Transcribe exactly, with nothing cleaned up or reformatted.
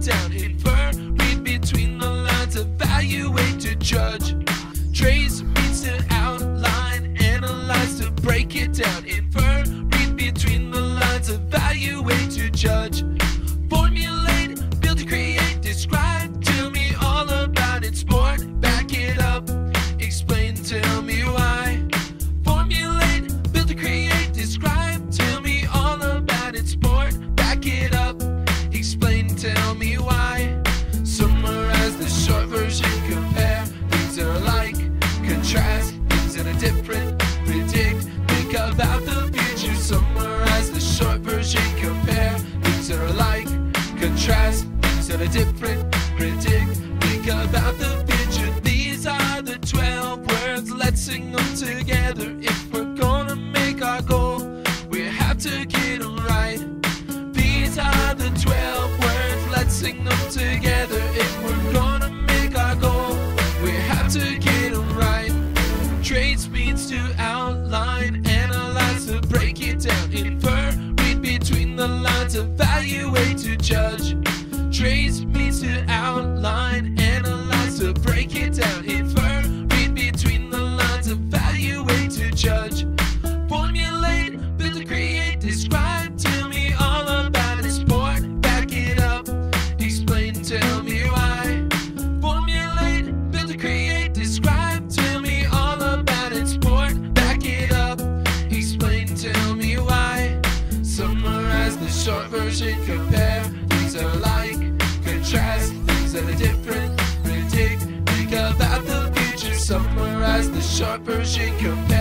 down, infer, read between the lines, evaluate to judge, trace, means to outline, analyze to break it down, infer, read between the lines, evaluate to judge, formulate, build to create, describe, tell me all about it, sport, back it up, explain, tell me why, formulate, build to create, describe, tell me all about it, sport, back it up, explain, tell me why, summarize the short version, compare, things that are like, contrast, things that are different, predict, think about the future, summarize the short version, compare, things that are like, contrast, things that are different, predict, think about the future. These are the twelve words, let's sing them together. If we're gonna make our goal, we have to get them right. These are the twelve words, let's sing them together. If we're gonna make our goal, we have to get them right. Trace means to outline, analyze to break it down, infer, read between the lines, evaluate to judge. Trace means to outline, analyze to break it down, infer, read between the lines, evaluate to judge. Formulate, build to create, describe, tell me all about it, sport, back it up, explain, tell me why. Formulate, build to create, describe, tell me all about it, sport, back it up, explain, tell me why. Summarize the short version, compare, things that are like, contrast, things that are different, predict, think about the future. Summarize the short version, compare